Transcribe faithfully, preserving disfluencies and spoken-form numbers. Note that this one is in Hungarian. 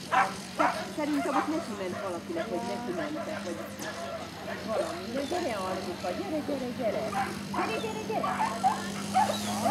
Szerintem ott neki ment valakinek, hogy neki mentek, vagy valami. De gyere, Armika, gyere, gyere, gyere! Gyere, gyere, gyere!